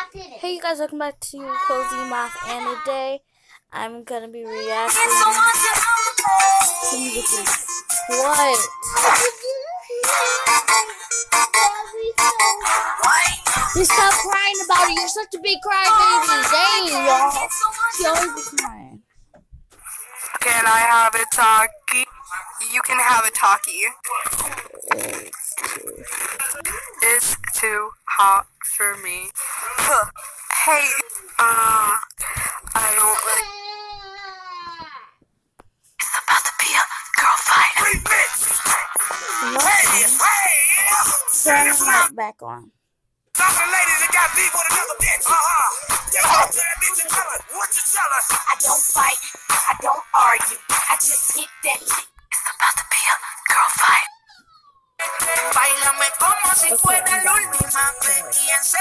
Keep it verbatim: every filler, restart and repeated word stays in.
Hey you guys, welcome back to Cozy Moth, and today I'm gonna be reacting to music. What? Just stop crying about it. You're such a big crybaby. Dang, y'all. She always be crying. Can I have a talkie? You can have a talkie. It's too hot for me. Hey, uh, I don't like. It's about to be a girl fight. Hey, hey, turn the light back on. Some lady that got beef with another bitch. Uh-huh. You go to that bitch and tell her what you tell her. I don't fight. I don't argue. I just hit that. It's about to be a girl fight. Báilame como si fuera la última vez y en